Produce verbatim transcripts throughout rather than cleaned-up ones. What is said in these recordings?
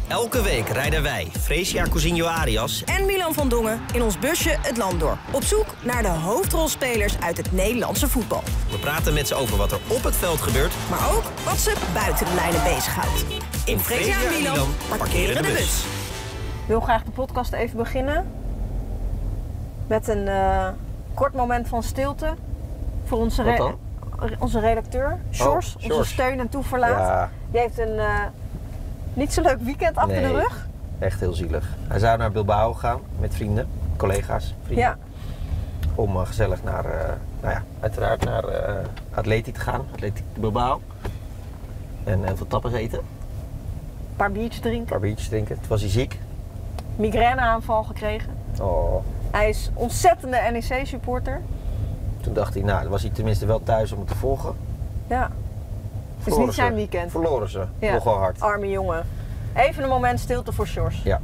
Elke week rijden wij, Fresia Cousinho Arias en Milan van Dongen in ons busje het land door. Op zoek naar de hoofdrolspelers uit het Nederlandse voetbal. We praten met ze over wat er op het veld gebeurt, maar ook wat ze buiten de lijnen bezighoudt. In Fresia en Milan parkeren de bus. Ik wil graag de podcast even beginnen met een uh, kort moment van stilte voor onze, re- onze redacteur, Sjors, oh, onze steun en toeverlaat. Ja. Die heeft een uh, niet zo leuk weekend achter nee, de rug. Echt heel zielig. Hij zou naar Bilbao gaan met vrienden, collega's, vrienden. Ja. Om uh, gezellig naar, uh, nou ja, uiteraard naar uh, Atleti te gaan, Atleti Bilbao. En heel veel tapas eten. Een paar biertjes drinken. Een paar biertjes drinken. Toen was hij ziek. Migraineaanval gekregen. Oh. Hij is ontzettende N E C-supporter. Toen dacht hij, nou, dan was hij tenminste wel thuis om het te volgen. Ja. Het is niet zijn weekend. Verloren ze. Ja. Nog wel hard. Arme jongen. Even een moment stilte voor Sjors. Ja.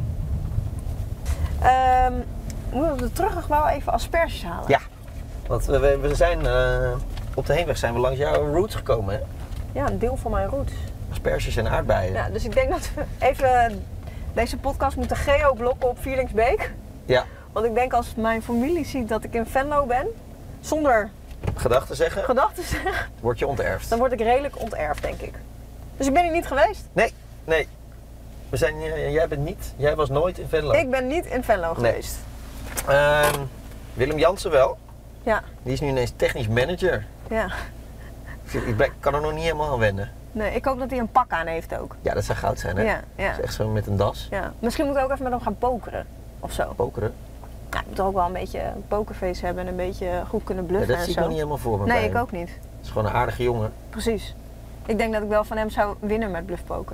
Um, moeten we terug nog wel even asperges halen? Ja. Want we, we zijn uh, op de heenweg zijn we langs jouw roots gekomen, hè? Ja, een deel van mijn roots. Asperges en aardbeien. Ja, dus ik denk dat we even deze podcast moeten geoblokken op Vierlingsbeek. Ja. Want ik denk als mijn familie ziet dat ik in Venlo ben, zonder gedachten zeggen, gedachten zeggen, word je onterfd. Dan word ik redelijk onterfd, denk ik. Dus ik ben hier niet geweest. Nee, nee. We zijn, jij bent niet, jij was nooit in Venlo. Ik ben niet in Venlo geweest. Nee. Uh, Willem Jansen wel. Ja. Die is nu ineens technisch manager. Ja. Ik ben, kan er nog niet helemaal aan wennen. Nee, ik hoop dat hij een pak aan heeft ook. Ja, dat zou goud zijn, hè? Ja, ja. Dat is echt zo met een das. Ja. Misschien moet ik ook even met hem gaan pokeren. Of zo. Pokeren? Ja, ik moet toch ook wel een beetje een pokerface hebben en een beetje goed kunnen bluffen. Ja, dat en zie zo. ik nog niet helemaal voor me. Nee, bij ik hem. ook niet. Het is gewoon een aardige jongen. Precies. Ik denk dat ik wel van hem zou winnen met bluffpoker.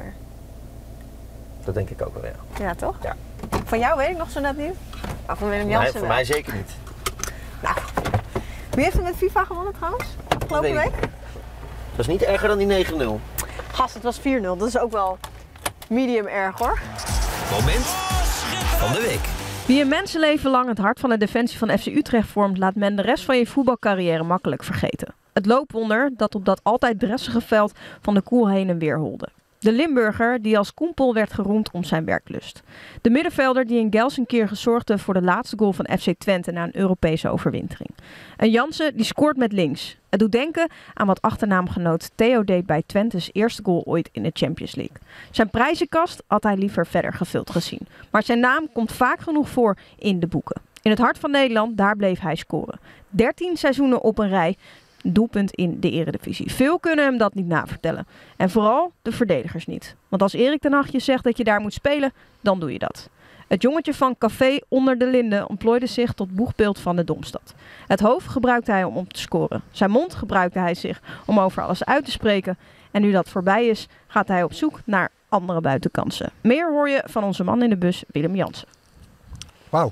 Dat denk ik ook wel, ja. Ja, toch? Ja. Van jou weet ik nog zo net niet. Maar van Willem Jansen nee, voor wel. mij zeker niet. Nou, wie heeft er met FIFA gewonnen trouwens? Afgelopen week? Dat is niet erger dan die negen nul. Gast, het was vier nul. Dat is ook wel medium erg, hoor. Moment van de week. Wie een mensenleven lang het hart van de defensie van F C Utrecht vormt, laat men de rest van je voetbalcarrière makkelijk vergeten. Het loopwonder dat op dat altijd dressige veld van de Koel heen en weer holde. De Limburger die als Koempel werd geroemd om zijn werklust. De middenvelder die in Gelsenkirchen zorgde voor de laatste goal van F C Twente na een Europese overwintering. En Jansen die scoort met links. Het doet denken aan wat achternaamgenoot Theo deed bij Twente's eerste goal ooit in de Champions League. Zijn prijzenkast had hij liever verder gevuld gezien. Maar zijn naam komt vaak genoeg voor in de boeken. In het hart van Nederland, daar bleef hij scoren. dertien seizoenen op een rij. Doelpunt in de Eredivisie. Veel kunnen hem dat niet navertellen. En vooral de verdedigers niet. Want als Erik ten Hag je zegt dat je daar moet spelen, dan doe je dat. Het jongetje van Café onder de Linden ontplooide zich tot boegbeeld van de Domstad. Het hoofd gebruikte hij om op te scoren. Zijn mond gebruikte hij zich om over alles uit te spreken. En nu dat voorbij is, gaat hij op zoek naar andere buitenkansen. Meer hoor je van onze man in de bus, Willem Jansen. Wauw.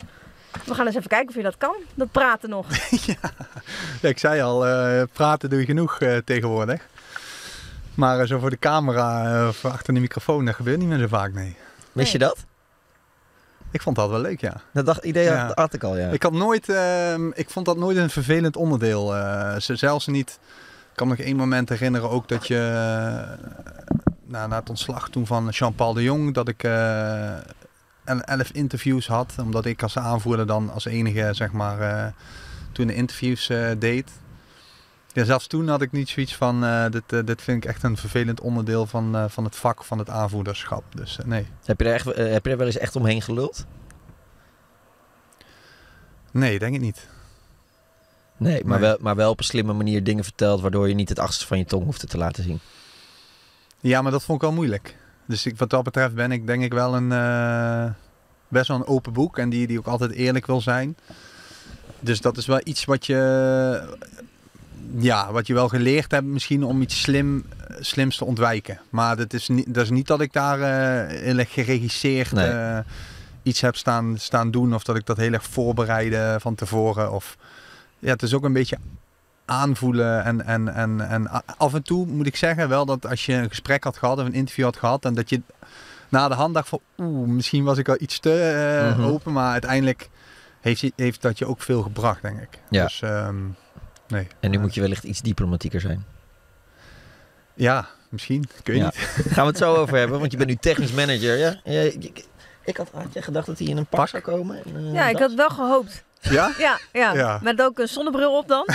We gaan eens even kijken of je dat kan, dat praten nog. ja. ja, ik zei al, uh, praten doe je genoeg uh, tegenwoordig. Maar uh, zo voor de camera uh, of achter de microfoon, dat gebeurt niet meer zo vaak, nee. Mis je dat? Ik vond dat wel leuk, ja. Dat dacht, idee ja. had ik al, ja. Ik, had nooit, uh, ik vond dat nooit een vervelend onderdeel. Uh, zelfs niet, ik kan me nog één moment herinneren ook dat je, uh, nou, na het ontslag toen van Jean-Paul de Jong, dat ik... Uh, elf interviews had, omdat ik als aanvoerder dan als enige, zeg maar, uh, toen de interviews uh, deed. Ja, zelfs toen had ik niet zoiets van, uh, dit, uh, dit vind ik echt een vervelend onderdeel van, uh, van het vak, van het aanvoerderschap. Dus uh, nee. Heb je, er echt, uh, heb je er wel eens echt omheen geluld? Nee, denk ik niet. Nee, maar, nee. Wel, maar wel op een slimme manier dingen verteld, waardoor je niet het achterste van je tong hoeft te laten zien. Ja, maar dat vond ik wel moeilijk. Dus ik, wat dat betreft ben ik denk ik wel een uh, best wel een open boek en die, die ook altijd eerlijk wil zijn. Dus dat is wel iets wat je, ja, wat je wel geleerd hebt misschien om iets slim, slims te ontwijken. Maar dat is niet, dat is niet dat ik daar uh, heel erg geregisseerd nee. uh, iets heb staan, staan doen of dat ik dat heel erg voorbereide van tevoren. Of, ja, het is ook een beetje aanvoelen en, en, en, en af en toe moet ik zeggen wel dat als je een gesprek had gehad of een interview had gehad en dat je na de hand dacht van oeh, misschien was ik al iets te uh, mm-hmm. open, maar uiteindelijk heeft, heeft dat je ook veel gebracht, denk ik. Ja. Dus, um, nee. En nu moet je wellicht iets diplomatieker zijn. Ja, misschien. Kun je Ja. niet. Gaan we het zo over hebben, want je bent nu technisch manager. Ja? Ja, ik, ik had, had je gedacht dat hij in een pak, Pak? zou komen? En, uh, Ja, ik had wel gehoopt. Ja? Ja, ja. Ja. Met ook een zonnebril op dan.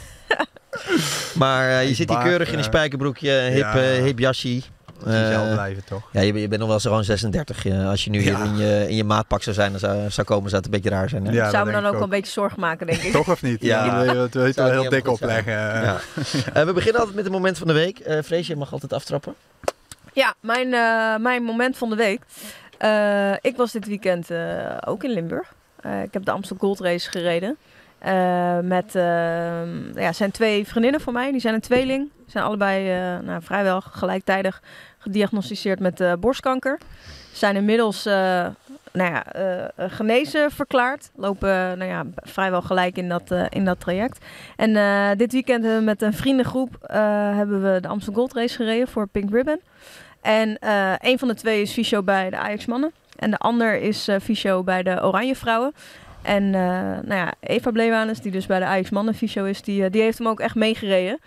Maar uh, je Ik zit hier baak, keurig in een uh, spijkerbroekje, hip, ja. uh, hip jasje. Jezelf Uh, blijven toch? ja, je, je bent nog wel zo gewoon zesendertig. Uh, als je nu Ja. hier in je, in je maatpak zou zijn, dan zou, zou komen, zou het een beetje raar zijn. Hè? Ja, Zou dat me dan denk ook ik wel een beetje zorgen maken, denk ik. Toch of niet? Ja. Ja, dat wil je- dat wil je Zou wel niet heel dik helemaal goed zijn. opleggen. Ja. Uh, we beginnen altijd met het moment van de week. Uh, Freesje, je mag altijd aftrappen. Ja, mijn, uh, mijn moment van de week. Uh, ik was dit weekend uh, ook in Limburg. Uh, ik heb de Amstel Gold Race gereden. Uh, met, uh, ja, zijn twee vriendinnen van mij. Die zijn een tweeling. Die zijn allebei uh, nou, vrijwel gelijktijdig gediagnosticeerd met uh, borstkanker. Zijn inmiddels uh, nou ja, uh, genezen verklaard. Lopen uh, nou ja, vrijwel gelijk in dat, uh, in dat traject. En uh, dit weekend hebben we met een vriendengroep uh, hebben we de Amstel Gold Race gereden voor Pink Ribbon. En uh, een van de twee is fysio bij de Ajax mannen. En de ander is uh, fysio bij de Oranje vrouwen. En uh, nou ja, Eva Bleewanus, die dus bij de Ajax mannen fysio is, die, uh, die heeft hem ook echt meegereden.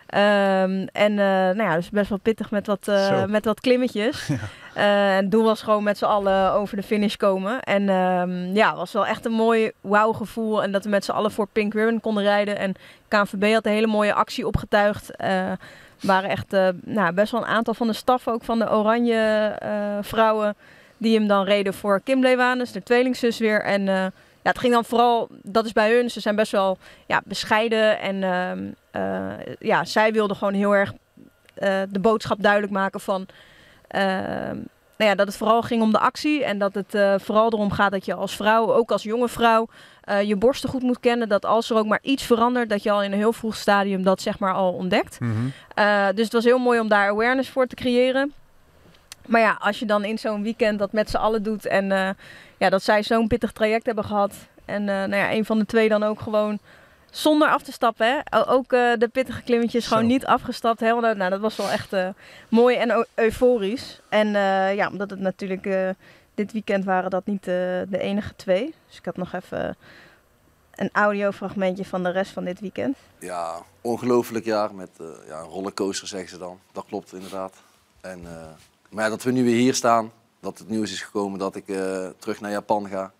Um, en uh, nou ja, dus best wel pittig met wat, uh, met wat klimmetjes. Ja. Uh, en het doel was gewoon met z'n allen over de finish komen. En um, ja, het was wel echt een mooi wauw gevoel. En dat we met z'n allen voor Pink Ribbon konden rijden. En K N V B had een hele mooie actie opgetuigd. Uh, waren echt uh, nou, best wel een aantal van de staf ook van de Oranje uh, vrouwen die hem dan reden voor Kim Bleewanus, de tweelingzus weer. En uh, ja, het ging dan vooral, dat is bij hun, ze zijn best wel ja, bescheiden. En uh, uh, ja, zij wilden gewoon heel erg uh, de boodschap duidelijk maken van uh, nou ja, dat het vooral ging om de actie. En dat het uh, vooral erom gaat dat je als vrouw, ook als jonge vrouw, uh, je borsten goed moet kennen. Dat als er ook maar iets verandert, dat je al in een heel vroeg stadium dat zeg maar al ontdekt. Mm-hmm. Uh, dus het was heel mooi om daar awareness voor te creëren. Maar ja, als je dan in zo'n weekend dat met z'n allen doet en uh, ja, dat zij zo'n pittig traject hebben gehad. En uh, nou ja, een van de twee dan ook gewoon zonder af te stappen. Hè? Ook uh, de pittige klimmetjes Zo. gewoon niet afgestapt. Hè? Nou, dat was wel echt uh, mooi en eu- euforisch. En uh, ja, omdat het natuurlijk uh, dit weekend waren dat niet uh, de enige twee. Dus ik had nog even een audiofragmentje van de rest van dit weekend. Ja, ongelooflijk jaar met uh, ja, een rollercoaster zeggen ze dan. Dat klopt inderdaad. En, uh, maar ja, dat we nu weer hier staan, dat het nieuws is gekomen dat ik uh, terug naar Japan ga.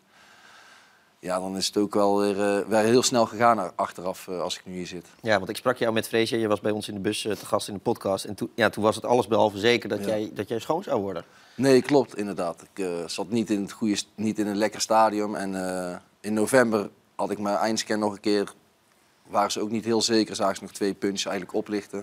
Ja, dan is het ook wel weer, uh, weer heel snel gegaan achteraf uh, als ik nu hier zit. Ja, want ik sprak jou met Freesje, je was bij ons in de bus uh, te gast in de podcast. En toen, ja, toen was het allesbehalve zeker dat, ja. jij, dat jij schoon zou worden. Nee, klopt inderdaad. Ik uh, zat niet in, het goede, niet in een lekker stadium. En uh, in november had ik mijn eindscan nog een keer, waren ze ook niet heel zeker. Zagen ze nog twee puntjes eigenlijk oplichten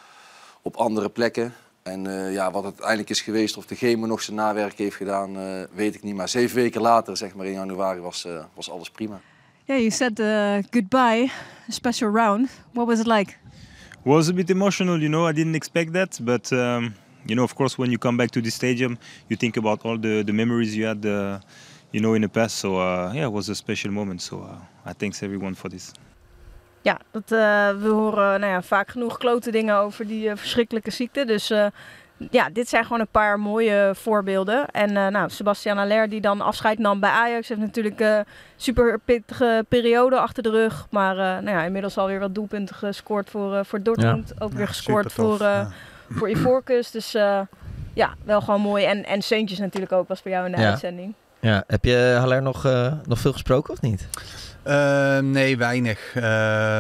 op andere plekken. En uh, ja, wat het uiteindelijk is geweest, of de chemo nog zijn nawerk heeft gedaan, uh, weet ik niet. Maar zeven weken later, zeg maar in januari, was, uh, was alles prima. Yeah, you said uh, goodbye, a special round. What was it like? It was a bit emotional, you know. I didn't expect that, but um, you know, of course, when you come back to the stadium, you think about all the, the memories you had, uh, you know, in the past. So uh, yeah, it was a special moment. So uh, I thanks everyone for this. Ja, dat, uh, we horen nou ja, vaak genoeg klote dingen over die uh, verschrikkelijke ziekte. Dus uh, ja, dit zijn gewoon een paar mooie voorbeelden. En uh, nou, Sebastian Haller die dan afscheid nam bij Ajax heeft natuurlijk een uh, super pittige periode achter de rug. Maar uh, nou ja, inmiddels alweer wat doelpunten gescoord voor, uh, voor Dortmund. Ja. Ook ja, weer gescoord voor, uh, ja. voor Ivorcus. Dus uh, ja, wel gewoon mooi. En, en Seentjes natuurlijk ook, was bij jou in de ja. uitzending. Ja, heb je Haller nog, uh, nog veel gesproken of niet? Uh, nee, weinig. Uh,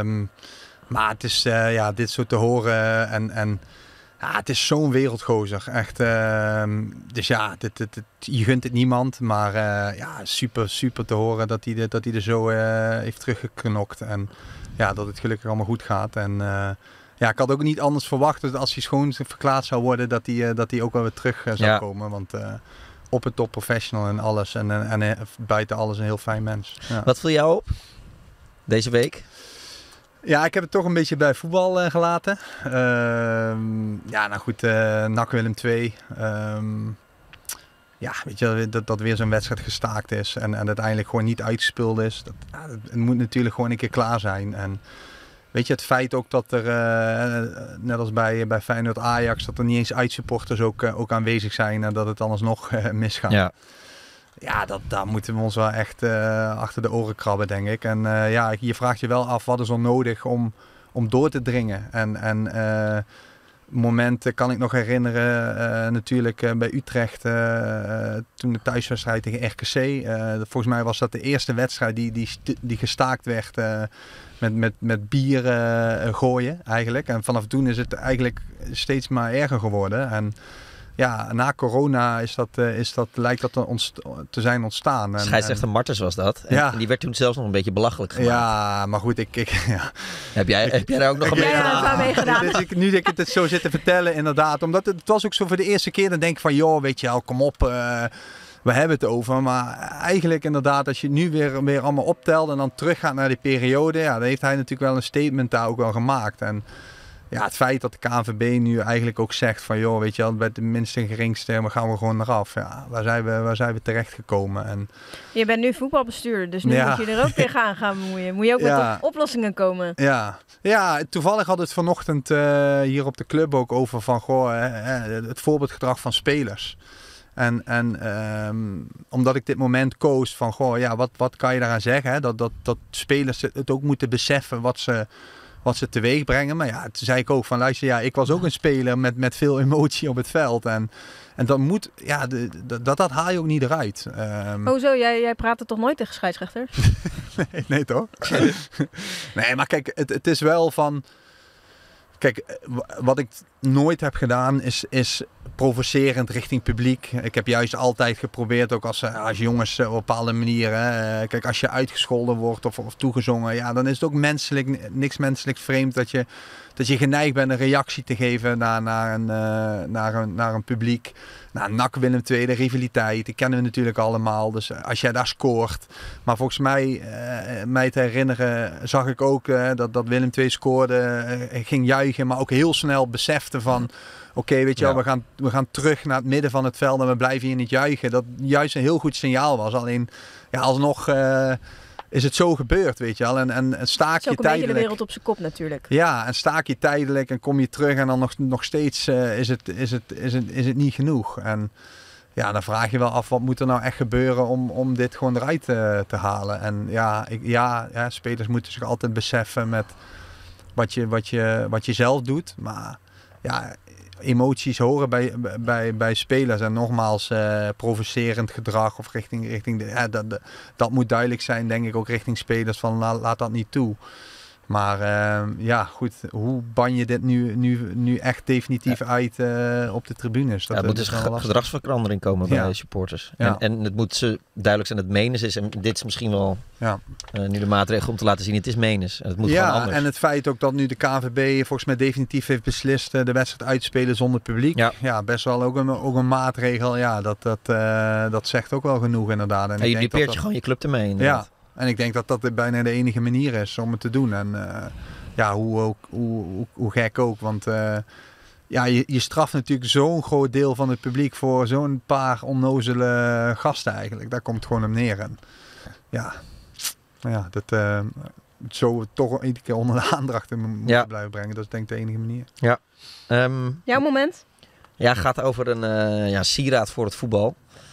maar het is uh, ja, dit soort te horen en, en ja, het is zo'n wereldgozer. Echt. Uh, dus ja, dit, dit, dit, je gunt het niemand. Maar uh, ja, super, super te horen dat hij, dat hij er zo uh, heeft teruggeknokt. En ja, dat het gelukkig allemaal goed gaat. En uh, ja, ik had ook niet anders verwacht dat als hij schoon verklaard zou worden, dat hij, uh, dat hij ook wel weer terug uh, zou ja. komen. Want uh, op het top professional en alles. En, en, en buiten alles een heel fijn mens. Ja. Wat viel jou op deze week? Ja, ik heb het toch een beetje bij voetbal uh, gelaten. Uh, ja, nou goed, uh, N A C Willem twee. Um, ja, weet je, dat, dat weer zo'n wedstrijd gestaakt is. En, en uiteindelijk gewoon niet uitgespeeld is. Dat, ja, het moet natuurlijk gewoon een keer klaar zijn. En weet je, het feit ook dat er, uh, net als bij, bij Feyenoord Ajax, dat er niet eens uitsupporters ook, uh, ook aanwezig zijn en dat het anders nog uh, misgaat. Ja, ja dat, daar moeten we ons wel echt uh, achter de oren krabben, denk ik. En uh, ja, je vraagt je wel af, wat is er nodig om, om door te dringen? En, en uh, momenten kan ik nog herinneren, uh, natuurlijk uh, bij Utrecht, uh, toen de thuiswedstrijd tegen R K C. Uh, volgens mij was dat de eerste wedstrijd die, die, die gestaakt werd uh, met, met, met bier uh, gooien eigenlijk. En vanaf toen is het eigenlijk steeds maar erger geworden. En ja, na corona is dat, uh, is dat, lijkt dat te, ontst- te zijn ontstaan. En, Scheidsrechter Martens was dat. En, ja. en die werd toen zelfs nog een beetje belachelijk gemaakt. Ja, maar goed, ik... ik ja. Heb, jij, heb jij daar ook nog een beetje aan meegedaan? Dus ik, nu dat ik het zo zit te vertellen, inderdaad. Omdat het, het was ook zo voor de eerste keer, dan denk ik van, joh, weet je wel, kom op, uh, we hebben het over. Maar eigenlijk inderdaad, als je het nu weer, weer allemaal optelt en dan teruggaat naar die periode, ja, dan heeft hij natuurlijk wel een statement daar ook wel gemaakt. En ja, het feit dat de K N V B nu eigenlijk ook zegt van, joh, weet je wel, bij de minste en geringste, we gaan we gewoon eraf. Ja, waar zijn we, waar zijn we terechtgekomen? En je bent nu voetbalbestuurder, dus nu ja. moet je er ook tegenaan gaan bemoeien. Moet je ook ja. met op- oplossingen komen. Ja. ja, toevallig had het vanochtend uh, hier op de club ook over van, goh, uh, het voorbeeldgedrag van spelers. En, en um, omdat ik dit moment koos van, goh, ja, wat, wat kan je daaraan zeggen? Hè? Dat, dat, dat spelers het ook moeten beseffen wat ze... wat ze teweeg brengen. Maar ja, toen zei ik ook van, luister, ja, ik was ook een speler met, met veel emotie op het veld. En, en dat moet, ja, de, de, dat, dat haal je ook niet eruit. Um... Hoezo? Jij, jij praat er toch nooit tegen scheidsrechters? nee, nee, toch? nee, maar kijk, het, het is wel van... Kijk, wat ik nooit heb gedaan is, is provocerend richting publiek. Ik heb juist altijd geprobeerd, ook als, als jongens op een bepaalde manier. Hè, kijk, als je uitgescholden wordt of, of toegezongen, ja, dan is het ook menselijk, niks menselijk vreemd dat je, dat je geneigd bent een reactie te geven naar, naar, een, uh, naar, een, naar een publiek. Nou, N A C Willem twee, de rivaliteit, die kennen we natuurlijk allemaal. Dus als jij daar scoort. Maar volgens mij, uh, mij te herinneren, zag ik ook uh, dat, dat Willem twee scoorde, uh, ging juichen, maar ook heel snel besefte van, oké, okay, weet je wel, ja. we, gaan, we gaan terug naar het midden van het veld en we blijven hier niet juichen. Dat juist een heel goed signaal was. Alleen, ja, alsnog uh, is het zo gebeurd, weet je wel. En, en, en staak je tijdelijk. Het is ook een beetje de wereld op zijn kop natuurlijk. Ja, en staak je tijdelijk en kom je terug en dan nog, nog steeds uh, is, het, is, het, is, het, is het niet genoeg. En ja, dan vraag je wel af, wat moet er nou echt gebeuren om, om dit gewoon eruit uh, te halen. En ja, ik, ja, ja, spelers moeten zich altijd beseffen met wat je, wat je, wat je zelf doet. Maar ja, emoties horen bij, bij, bij spelers. En nogmaals, uh, provocerend gedrag of richting... richting de, ja, dat, dat, dat moet duidelijk zijn, denk ik, ook richting spelers van la, laat dat niet toe. Maar uh, ja, goed, hoe ban je dit nu, nu, nu echt definitief ja. uit uh, op de tribunes? Dat, ja, er moet dus ge- gedragsverandering komen bij ja. de supporters. Ja. En, en het moet ze duidelijk zijn dat het menens is. En dit is misschien wel ja. uh, nu de maatregel om te laten zien, het is menens. Het moet ja, gewoon anders. En het feit ook dat nu de K N V B volgens mij definitief heeft beslist uh, de wedstrijd uitspelen zonder publiek. Ja, ja best wel ook een, ook een maatregel. Ja, dat, dat, uh, dat zegt ook wel genoeg inderdaad. En ja, je dupeert je gewoon je club ermee inderdaad. Ja. En ik denk dat dat bijna de enige manier is om het te doen. En uh, ja, hoe, hoe, hoe, hoe gek ook. Want uh, ja, je, je straft natuurlijk zo'n groot deel van het publiek voor zo'n paar onnozele gasten eigenlijk. Daar komt het gewoon om neer. En ja, ja dat uh, zo toch iedere keer onder de aandacht moeten ja. blijven brengen. Dat is denk ik de enige manier. Ja. Um, Jouw moment? Ja, het gaat over een uh, ja, sieraad voor het voetbal.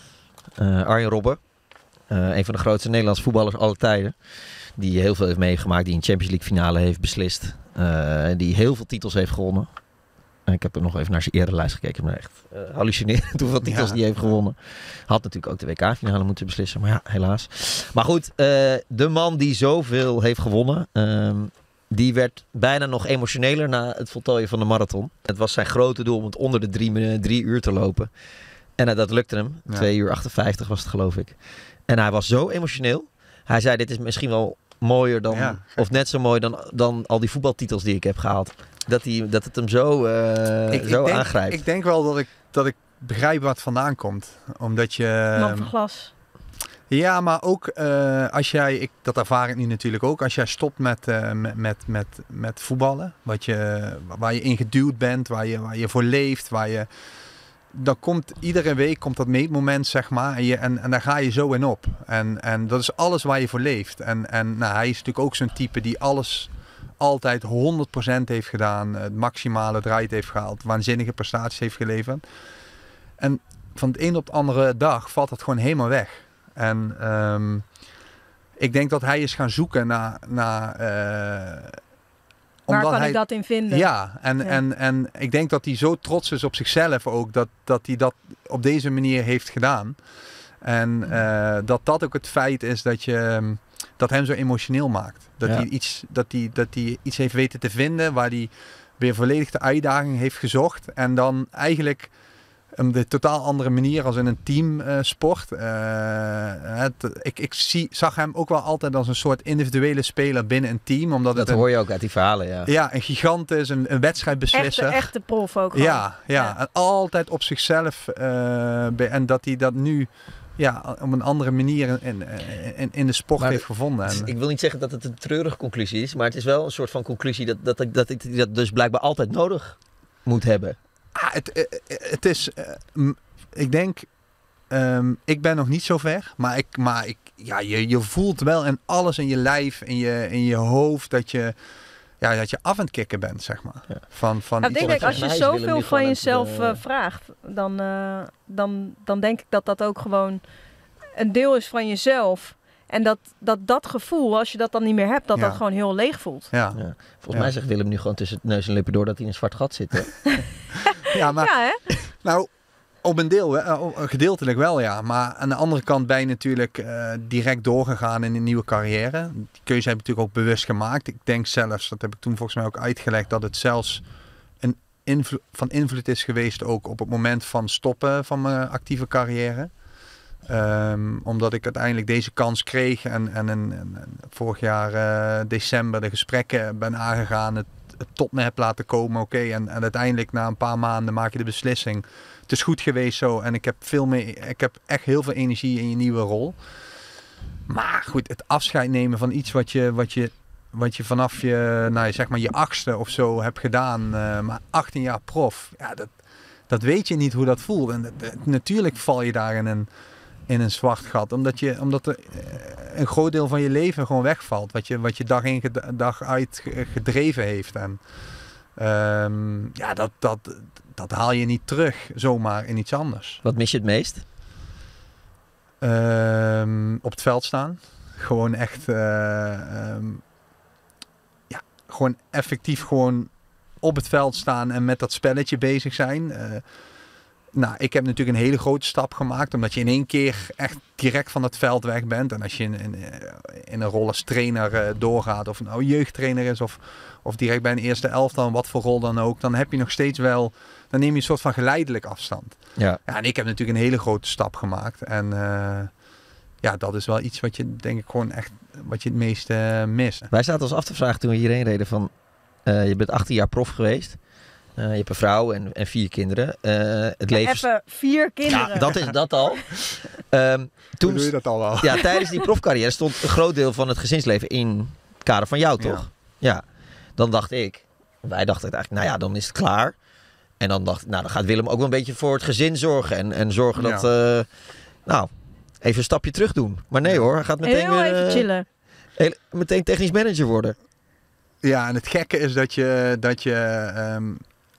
Uh, Arjen Robben. Uh, een van de grootste Nederlandse voetballers aller tijden. Die heel veel heeft meegemaakt. Die een Champions League finale heeft beslist. Uh, die heel veel titels heeft gewonnen. Uh, ik heb er nog even naar zijn erelijst gekeken. Maar echt uh, hallucinerend hoeveel titels ja. die heeft gewonnen. Had natuurlijk ook de W K-finale moeten beslissen. Maar ja, helaas. Maar goed, uh, de man die zoveel heeft gewonnen. Uh, die werd bijna nog emotioneler na het voltooien van de marathon. Het was zijn grote doel om het onder de drie, drie uur te lopen. En uh, dat lukte hem. Ja. twee uur achtenvijftig was het, geloof ik. En hij was zo emotioneel. Hij zei, dit is misschien wel mooier dan, ja. of net zo mooi dan, dan al die voetbaltitels die ik heb gehaald. Dat, hij, dat het hem zo, uh, ik, zo ik denk, aangrijpt. Ik denk wel dat ik, dat ik begrijp waar het vandaan komt. Omdat je... Man van glas. Ja, maar ook uh, als jij, ik, dat ervaar ik nu natuurlijk ook, als jij stopt met, uh, met, met, met, met voetballen, wat je, waar je in geduwd bent, waar je, waar je voor leeft, waar je... Dan komt iedere week komt dat meetmoment, zeg maar, en, je, en, en daar ga je zo in op. En, en dat is alles waar je voor leeft. En, en nou, hij is natuurlijk ook zo'n type die alles altijd honderd procent heeft gedaan, het maximale eruit heeft gehaald, waanzinnige prestaties heeft geleverd. En van de een op de andere dag valt dat gewoon helemaal weg. En um, ik denk dat hij is gaan zoeken naar, naar uh, Waar omdat kan hij, ik dat in vinden? Ja, en, Ja. En, en ik denk dat hij zo trots is op zichzelf ook, dat, dat hij dat op deze manier heeft gedaan. En uh, dat dat ook het feit is dat, je, dat hem zo emotioneel maakt. Dat, Ja. hij iets, dat, hij, dat hij iets heeft weten te vinden waar hij weer volledig de uitdaging heeft gezocht. En dan eigenlijk op de totaal andere manier als in een teamsport. Uh, het, ik ik zie, zag hem ook wel altijd als een soort individuele speler binnen een team. Omdat Dat het hoor een, je ook uit die verhalen, ja. ja, een gigant is, een, een wedstrijdbeslisser. Echte, echte prof ook gewoon. Ja, ja, Ja. en altijd op zichzelf. Uh, be- en dat hij dat nu ja, op een andere manier in, in, in, in de sport Maar heeft gevonden. Het is- En, ik wil niet zeggen dat het een treurige conclusie is, maar het is wel een soort van conclusie dat, dat, ik, dat ik dat dus blijkbaar altijd nodig moet hebben. ah, het, uh, het is, uh, m- ik denk, um, ik ben nog niet zo ver, maar, ik, maar ik, ja, je, je voelt wel in alles in je lijf, in je, in je hoofd, dat je, ja, dat je af aan het kicken bent, zeg maar. Ja. Van, van Nou, ik iets denk wat dat je- als je Volgens mij is Willem zoveel nu van gewoon aan jezelf het, uh, eh, vraagt, dan, uh, dan, dan denk ik dat dat ook gewoon een deel is van jezelf. En dat dat, dat gevoel, als je dat dan niet meer hebt, dat Ja. dat gewoon heel leeg voelt. Ja. Ja. Volgens Ja. mij zegt Willem nu gewoon tussen neus en lippen door dat hij in een zwart gat zit. Hè? ja, maar Ja, hè? nou, op een deel, hè, op- gedeeltelijk wel, ja. Maar aan de andere kant ben je natuurlijk uh, direct doorgegaan in een nieuwe carrière. Die keuze heb ik natuurlijk ook bewust gemaakt. Ik denk zelfs, dat heb ik toen volgens mij ook uitgelegd, dat het zelfs een invlo- van invloed is geweest ook op het moment van stoppen van mijn actieve carrière. Um, omdat ik uiteindelijk deze kans kreeg en, en, en, en vorig jaar uh, december de gesprekken ben aangegaan, het, het tot me heb laten komen, oké. Okay, en, en uiteindelijk na een paar maanden maak je de beslissing. Het is goed geweest zo en ik heb veel meer, ik heb echt heel veel energie in je nieuwe rol. Maar goed, het afscheid nemen van iets wat je, wat je, wat je vanaf je, nou, zeg maar je achtste of zo hebt gedaan, uh, maar achttien jaar prof, ja, dat, dat weet je niet hoe dat voelt. En dat, dat, natuurlijk val je daar in een in een zwart gat. Omdat, je, omdat er een groot deel van je leven gewoon wegvalt. Wat je, wat je dag in dag uit gedreven heeft. En um, ja, dat, dat, dat haal je niet terug zomaar in iets anders. Wat mis je het meest? Um, op het veld staan. Gewoon echt uh, um, ja, gewoon effectief gewoon op het veld staan en met dat spelletje bezig zijn. Uh, Nou, ik heb natuurlijk een hele grote stap gemaakt, omdat je in één keer echt direct van het veld weg bent. En als je in, in, in een rol als trainer uh, doorgaat, of het nou jeugdtrainer is, of, of direct bij een eerste elftal, wat voor rol dan ook, dan heb je nog steeds wel, dan neem je een soort van geleidelijk afstand. Ja. Ja, en ik heb natuurlijk een hele grote stap gemaakt. En uh, ja, dat is wel iets wat je, denk ik, gewoon echt, wat je het meest uh, mist. Wij zaten ons af te vragen toen we hierheen reden van, uh, je bent achttien jaar prof geweest. Uh, je hebt een vrouw en, en vier kinderen. Uh, het Ja, leven... even vier kinderen. Ja, dat is dat al. Um, toen Hoe doe je dat al wel? Ja, tijdens die profcarrière stond een groot deel van het gezinsleven in het kader van jou, toch? Ja. ja. Dan dacht ik, wij dachten eigenlijk, nou ja, dan is het klaar. En dan dacht ik, nou, dan gaat Willem ook wel een beetje voor het gezin zorgen. En, en zorgen dat, Ja. uh, nou, even een stapje terug doen. Maar nee hoor, hij gaat meteen, Heel even uh, chillen. heel, meteen technisch manager worden. Ja, en het gekke is dat je, dat je um,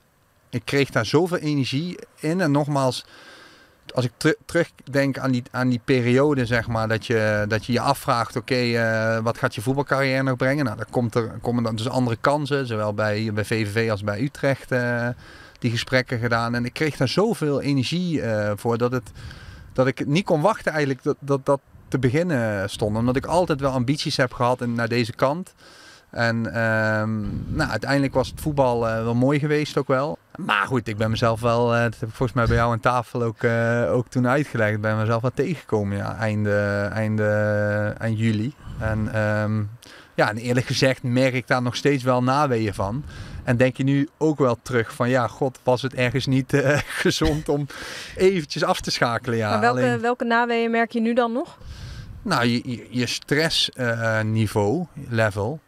ik kreeg daar zoveel energie in. En nogmaals, als ik ter- terugdenk aan die, aan die periode, zeg maar, dat je dat je, je afvraagt, oké, okay, uh, wat gaat je voetbalcarrière nog brengen? Nou, dan komt er, komen dan dus andere kansen, zowel bij, bij V V V als bij Utrecht, uh, die gesprekken gedaan. En ik kreeg daar zoveel energie uh, voor, dat, het, dat ik niet kon wachten eigenlijk dat dat, dat te beginnen stond. Omdat ik altijd wel ambities heb gehad in, naar deze kant. En um, nou, uiteindelijk was het voetbal uh, wel mooi geweest ook wel. Maar goed, ik ben mezelf wel, uh, dat heb ik volgens mij bij jou aan tafel ook, uh, ook toen uitgelegd. Ik ben mezelf wel tegengekomen, ja, einde, einde, eind juli. En, um, ja, en eerlijk gezegd merk ik daar nog steeds wel naweeën van. En denk je nu ook wel terug van, ja, god, was het ergens niet uh, gezond om eventjes af te schakelen. Ja. Maar welke, Alleen, welke naweeën merk je nu dan nog? nou, je, je, je stressniveau, uh, level,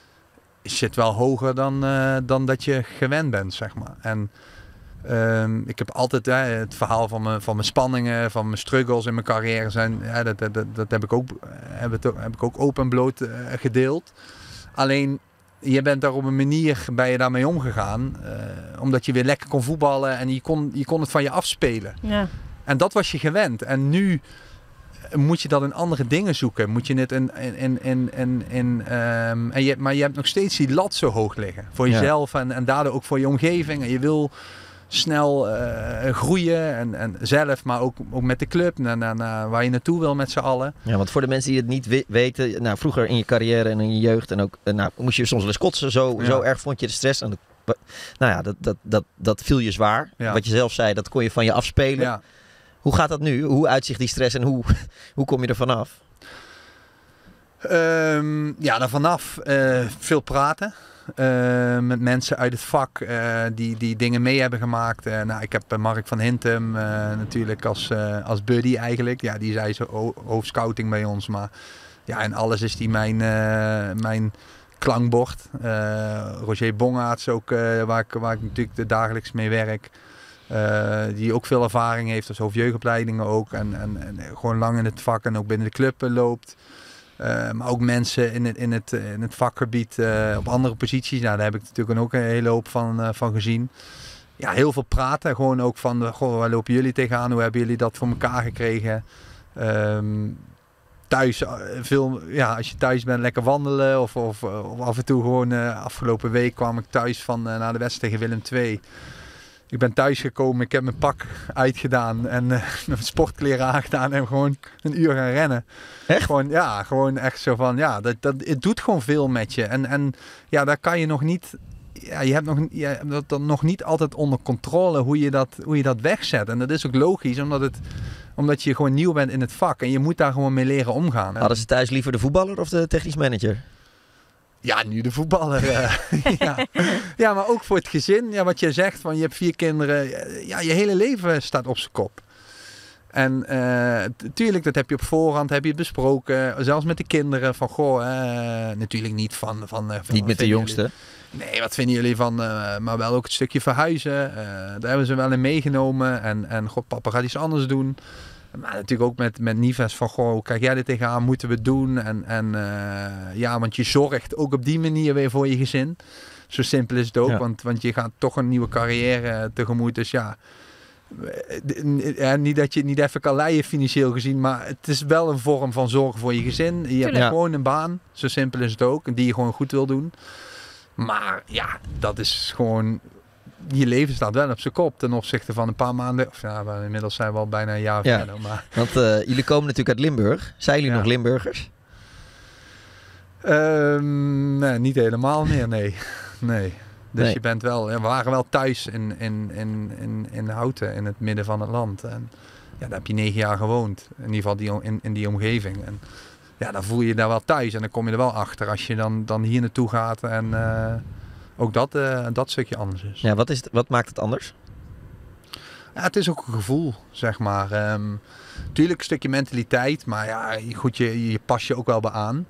zit wel hoger dan, uh, dan dat je gewend bent, zeg maar. En um, ik heb altijd uh, het verhaal van mijn, van mijn spanningen, van mijn struggles in mijn carrière zijn, uh, dat, dat, dat, dat heb ik ook, heb het, heb ik ook open en bloot uh, gedeeld. Alleen, je bent daar op een manier, ben je daarmee omgegaan, uh, omdat je weer lekker kon voetballen en je kon, je kon het van je afspelen. Ja. En dat was je gewend. En nu moet je dat in andere dingen zoeken. Moet je het in, in, in, in, in, in um, en je, maar je hebt nog steeds die lat zo hoog liggen. Voor jezelf ja. en, en daardoor ook voor je omgeving. En je wil snel uh, groeien en, en zelf, maar ook, ook met de club, naar, naar, naar waar je naartoe wil met z'n allen. Ja, want voor de mensen die het niet we- weten, nou, vroeger in je carrière en in je jeugd en ook, uh, nou, moest je soms wel eens kotsen, zo, ja. zo erg vond je de stress. En de, nou ja, dat, dat, dat, dat viel je zwaar. Ja. Wat je zelf zei, dat kon je van je afspelen. Ja. Hoe gaat dat nu? Hoe uitzicht die stress en hoe, hoe kom je er vanaf? Um, ja, daar vanaf uh, veel praten. Uh, met mensen uit het vak uh, die, die dingen mee hebben gemaakt. Uh, nou, ik heb uh, Mark van Hintem uh, natuurlijk als, uh, als buddy eigenlijk. Ja, die zei zo hoofdscouting bij ons. Maar ja, en alles is die mijn, uh, mijn klankbord. Uh, Roger Bongaerts ook, uh, waar, ik, waar ik natuurlijk dagelijks mee werk. Uh, die ook veel ervaring heeft als hoofdjeugdopleidingen ook. En, en, en gewoon lang in het vak en ook binnen de club uh, loopt. Uh, maar ook mensen in het, in het, in het vakgebied uh, op andere posities. Nou, daar heb ik natuurlijk ook een hele hoop van, uh, van gezien. Ja, heel veel praten. Gewoon ook van, uh, goh, waar lopen jullie tegenaan? Hoe hebben jullie dat voor elkaar gekregen? Um, thuis, uh, veel, ja, als je thuis bent, lekker wandelen. Of, of, of af en toe gewoon, uh, afgelopen week kwam ik thuis van, uh, naar de wedstrijd tegen Willem twee. Ik ben thuis gekomen, ik heb mijn pak uitgedaan en uh, mijn sportkleren aangedaan en gewoon een uur gaan rennen. Echt? Gewoon, ja, gewoon echt zo van, ja, dat, dat, het doet gewoon veel met je. En, en ja, daar kan je nog niet, ja, je hebt, nog, je hebt dat dan nog niet altijd onder controle hoe je, dat, hoe je dat wegzet. En dat is ook logisch, omdat, het, omdat je gewoon nieuw bent in het vak en je moet daar gewoon mee leren omgaan. Hadden ze thuis liever de voetballer of de technisch manager? Ja, nu de voetballer. Uh, ja. ja, maar ook voor het gezin. Ja, wat je zegt, van je hebt vier kinderen. Ja, je hele leven staat op zijn kop. En uh, tuurlijk, dat heb je op voorhand heb je het besproken. Zelfs met de kinderen. Van, goh, uh, natuurlijk niet van... van, uh, van niet met de jongste. Jullie? Nee, wat vinden jullie van... Uh, maar wel ook het stukje verhuizen. Uh, daar hebben ze wel in meegenomen. En, en god, papa gaat iets anders doen. Maar natuurlijk ook met, met Nives van, goh, hoe kijk jij er tegenaan, moeten we het doen? En, en uh, ja, want je zorgt ook op die manier weer voor je gezin. Zo simpel is het ook, ja. want, want je gaat toch een nieuwe carrière tegemoet. Dus ja, niet dat je het niet even kan leiden financieel gezien, maar het is wel een vorm van zorgen voor je gezin. Je Tuurlijk. hebt ja. gewoon een baan, zo simpel is het ook, die je gewoon goed wil doen. Maar ja, dat is gewoon... Je leven staat wel op zijn kop ten opzichte van een paar maanden. Of ja, inmiddels zijn we al bijna een jaar ja, verder. Maar... Want uh, jullie komen natuurlijk uit Limburg. Zijn jullie ja. nog Limburgers? Um, nee, niet helemaal meer, nee. nee. Dus nee. je bent wel... Ja, we waren wel thuis in, in, in, in, in Houten, in het midden van het land. En ja, daar heb je negen jaar gewoond. In ieder geval die, in, in die omgeving. En ja, dan voel je je daar wel thuis. En dan kom je er wel achter als je dan, dan hier naartoe gaat en... Uh, ook dat, uh, dat stukje anders is. Ja, wat, is het, wat maakt het anders? Ja, het is ook een gevoel, zeg maar. Um, tuurlijk een stukje mentaliteit, maar ja, goed, je, je pas je ook wel bij aan.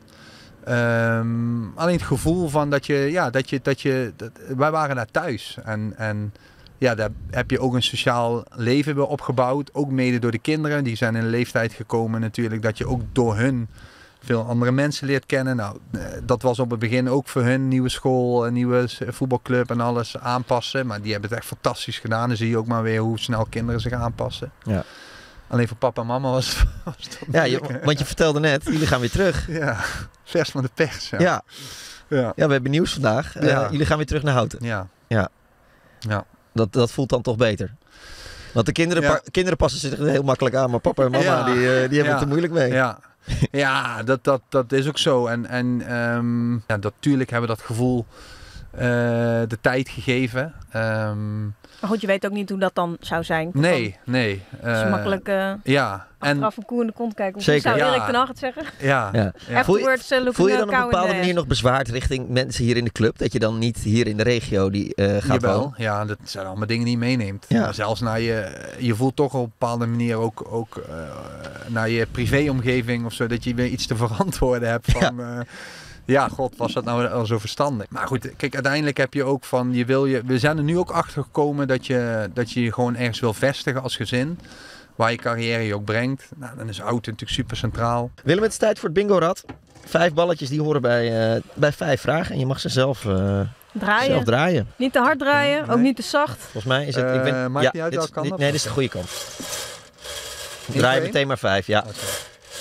Um, alleen het gevoel van dat je, ja, dat je, dat je, dat, wij waren daar thuis. En, en ja, daar heb je ook een sociaal leven weer opgebouwd. Ook mede door de kinderen, die zijn in een leeftijd gekomen natuurlijk, dat je ook door hun... veel andere mensen leert kennen. Nou, dat was op het begin ook voor hun nieuwe school, een nieuwe voetbalclub en alles aanpassen. Maar die hebben het echt fantastisch gedaan. Dan zie je ook maar weer hoe snel kinderen zich aanpassen. Ja. Alleen voor papa en mama was, was het ja, je, want je vertelde net, jullie gaan weer terug. Ja, vers van de pers. Ja, ja. ja. ja we hebben nieuws vandaag. Ja. Uh, jullie gaan weer terug naar Houten. Ja. ja. ja. Dat, dat voelt dan toch beter. Want de kinderen, ja. pa, kinderen passen zich heel makkelijk aan, maar papa en mama ja. die, uh, die hebben ja. het er moeilijk mee. Ja. Ja, dat, dat, dat is ook zo. En, en um, ja, natuurlijk hebben we dat gevoel uh, de tijd gegeven. Um, maar goed, je weet ook niet hoe dat dan zou zijn. Nee, dan, nee. Uh, is makkelijk uh, ja. achteraf een koe in de kont kijken. Zeker. Zou Erik ja. ten Hag het zeggen? Ja. ja. ja. Voel, je, voel je dan op een bepaalde manier nog bezwaard richting mensen hier in de club? Dat je dan niet hier in de regio die uh, gaat Jawel, wonen? Ja, dat zijn allemaal dingen die je meeneemt. Ja. Maar zelfs naar je, je voelt toch op een bepaalde manier ook, ook uh, naar je privéomgeving of zo, dat je weer iets te verantwoorden hebt van... Ja. Uh, Ja, god, was dat nou al zo verstandig? Maar goed, kijk, uiteindelijk heb je ook van, je wil je, we zijn er nu ook achter gekomen dat je, dat je je gewoon ergens wil vestigen als gezin. Waar je carrière je ook brengt. Nou, dan is Houten natuurlijk super centraal. Willem, het is tijd voor het bingo-rad. Vijf balletjes, die horen bij, uh, bij vijf vragen. En je mag ze zelf, uh, draaien. zelf draaien. Niet te hard draaien, nee. ook niet te zacht. Volgens mij is het... Uh, ik ben, maakt ja, niet uit dit, welke kant dit, op? Nee, dit is de goede kant. Draai meteen maar vijf, ja. Okay.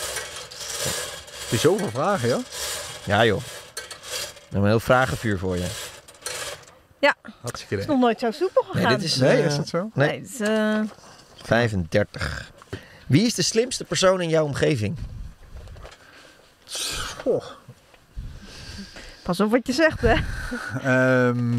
Heb je zoveel vragen, joh? Ja joh. We hebben een heel vragenvuur voor je. Ja, Hartstikke het is nog nooit zo soepel gegaan. Nee, dit is, Nee, uh, is dat zo? Nee. Nee, het is, uh... vijfendertig. Wie is de slimste persoon in jouw omgeving? Oh. Pas op wat je zegt, hè. Um,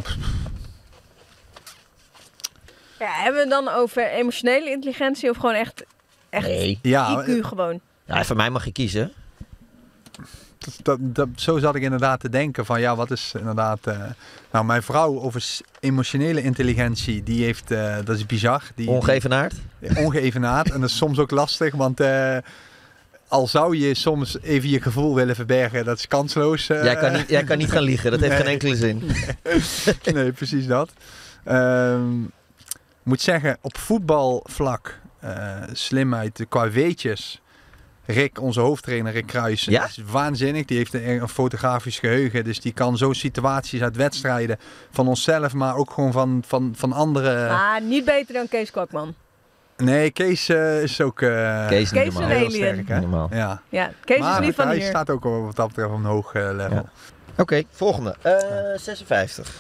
Ja, hebben we het dan over emotionele intelligentie of gewoon echt, echt Nee. ja, I Q gewoon? Ja, van mij mag je kiezen. dat, dat, dat, zo zat ik inderdaad te denken van ja, wat is inderdaad... Uh, nou, mijn vrouw over emotionele intelligentie, die heeft, uh, dat is bizar. Die, Ongeëvenaard? Die, ongeëvenaard. En dat is soms ook lastig, want uh, al zou je soms even je gevoel willen verbergen, dat is kansloos. Uh, jij, kan niet, jij kan niet gaan liegen, dat heeft nee. geen enkele zin. Nee, nee precies dat. Um, Ik moet zeggen, op voetbalvlak, uh, slimheid, qua weetjes. Rick, onze hoofdtrainer Rick Kruijs, ja? is waanzinnig. Die heeft een, een fotografisch geheugen. Dus die kan zo situaties uit wedstrijden van onszelf, maar ook gewoon van, van, van andere... Ah, niet beter dan Kees Kwakman. Nee, Kees uh, is ook uh, Kees, Kees niet een heel alien. sterk. Hè? Normaal. Ja. Ja, Kees maar is niet van hij hier. staat ook wat dat betreft op een hoog uh, level. Ja. Oké, okay, volgende. Uh, zesenvijftig.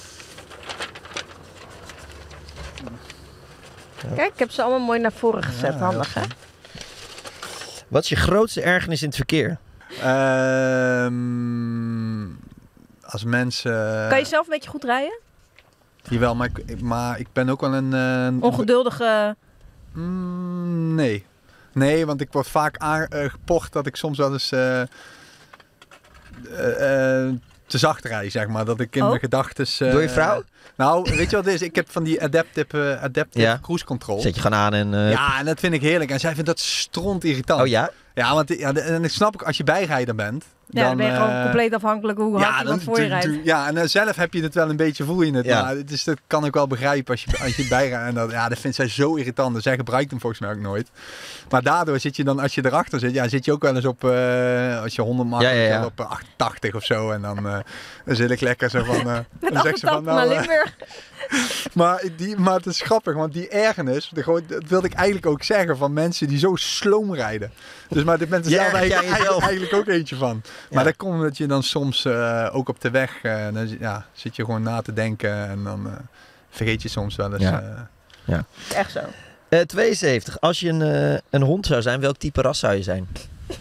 Kijk, ik heb ze allemaal mooi naar voren gezet. Ja, Handig, hè? Wat is je grootste ergernis in het verkeer? Um, als mensen... Kan je zelf een beetje goed rijden? Jawel, maar ik, maar ik ben ook wel een... Uh, Ongeduldige... Mm, nee. Nee, want ik word vaak aangepocht dat ik soms wel eens... Uh, uh, uh, te zacht rij, zeg maar. Dat ik in oh. mijn gedachten... Uh, Door je vrouw? Nou, weet je wat het is? Ik heb van die adaptive, uh, adaptive ja. cruise control. Zet je gewoon aan en... Uh... Ja, en dat vind ik heerlijk. En zij vindt dat stront irritant. Oh ja? Ja, want ja, en ik snap ook, als je bijrijder bent... Ja, dan, dan ben je uh, gewoon compleet afhankelijk hoe hard ja, iemand voor je rijdt. Ja, en uh, zelf heb je het wel een beetje, voel je het. Ja. Maar dus dat kan ik wel begrijpen als je, als je het bijrijdt. En dat, ja, dat vindt zij zo irritant. Dus zij gebruikt hem volgens mij ook nooit. Maar daardoor zit je dan, als je erachter zit, ja, zit je ook wel eens op, uh, als je honderd mag, ja, ja, ja. op uh, achtentachtig of zo. En dan, uh, dan zit ik lekker zo van... Uh, Met dan zegt ze van, naar nou, Limburg. maar, die, maar het is grappig, want die ergernis, dat wilde ik eigenlijk ook zeggen van mensen die zo sloom rijden. Dus maar dit bent er zelf eigenlijk, eigenlijk, eigenlijk ook eentje van. Maar ja. Dat komt omdat je dan soms uh, ook op de weg, uh, dan ja, zit je gewoon na te denken en dan uh, vergeet je soms wel eens. Ja. Uh, ja. Echt zo. Uh, tweeënzeventig. Als je een, uh, een hond zou zijn, welk type ras zou je zijn?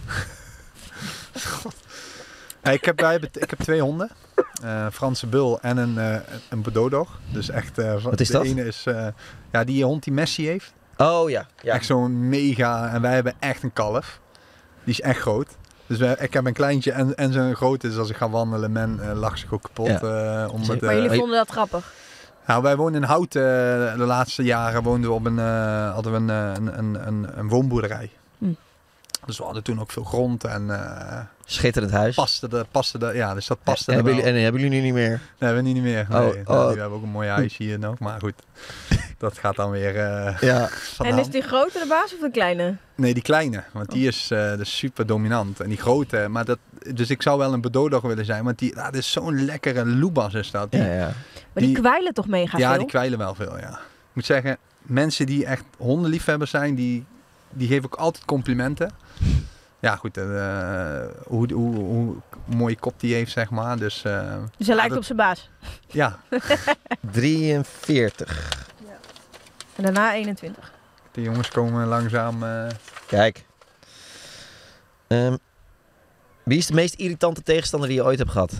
ja, ik, heb, wij hebben, ik heb twee honden. Uh, Franse bul en een, uh, een Bordeaux dog. Dus echt, uh, wat is de dat? ene is uh, ja, die hond die Messi heeft. Oh ja. ja. Echt zo'n mega. En wij hebben echt een kalf. Die is echt groot. Dus wij, ik heb een kleintje en, en zo'n grote. Dus als ik ga wandelen, men uh, lacht zich ook kapot. Ja. Uh, om het, uh, maar jullie vonden dat grappig? Nou, wij woonden in Houten. Uh, de laatste jaren woonden we op een, uh, hadden we een, een, een, een, een woonboerderij. Hm. Dus we hadden toen ook veel grond en... Uh, Schitterend huis. Paste de, paste de, ja, dus dat paste en, er hebben wel. jullie, en hebben jullie nu niet meer? Nee, hebben we niet meer. Oh, Nee, oh. nou, we hebben ook een mooi huis hier nog. Maar goed, dat gaat dan weer uh, ja. En is die grote de baas of de kleine? Nee, die kleine. Want die is, uh, dus super dominant. En die grote, maar dat... Dus ik zou wel een Bordeaux dog willen zijn. Want die, ah, dat is zo'n lekkere loebas is dat. Die, ja, ja. Maar die, die kwijlen toch mega ja, veel? veel? Ja, die kwijlen wel veel, ja. Ik moet zeggen, mensen die echt hondenliefhebbers zijn, die, die geven ook altijd complimenten. Ja, goed, uh, hoe, hoe, hoe mooie kop die heeft, zeg maar. Dus, uh, dus hij ja, lijkt dat, op zijn baas? Ja. drieënveertig. Ja. En daarna eenentwintig. De jongens komen langzaam... Uh... Kijk. Um, wie is de meest irritante tegenstander die je ooit hebt gehad?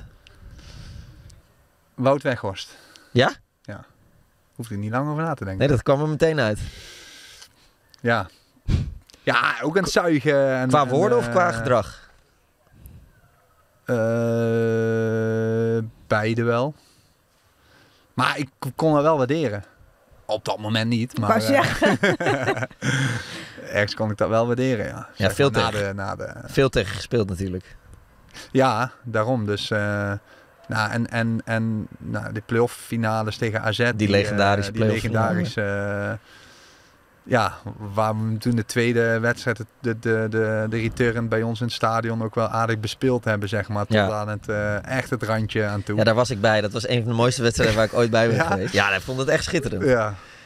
Wout Weghorst. Ja? Ja. Hoeft er niet lang over na te denken. Nee, dat kwam er meteen uit. Ja. Ja, ook aan het zuigen. En, qua woorden en, uh, of qua gedrag? Uh, beide wel. Maar ik kon het wel waarderen. Op dat moment niet, maar... Pas, ja. uh, ergens kon ik dat wel waarderen, ja. Ja, veel na tegen, de, na de... veel tegen gespeeld natuurlijk. Ja, daarom. Dus... Uh, nou, en en, en nou, de playoff finales tegen A Z. Die, die legendarische uh, die legendarische... Uh, ja, waar we toen de tweede wedstrijd, de, de, de, de return bij ons in het stadion ook wel aardig bespeeld hebben, zeg maar. Tot ja. aan het, uh, echt het randje aan toe. Ja, daar was ik bij. Dat was een van de mooiste wedstrijden waar ik ooit bij ben ja. geweest. Ja, ik vond het echt schitterend. Ja,